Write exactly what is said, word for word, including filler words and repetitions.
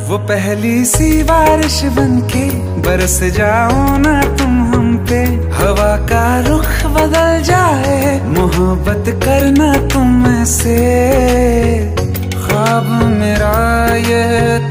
वो पहली सी बारिश बनके बरस जाओ ना तुम हम पे, हवा का रुख बदल जाए, मोहब्बत करना तुम से, ख्वाब मेरा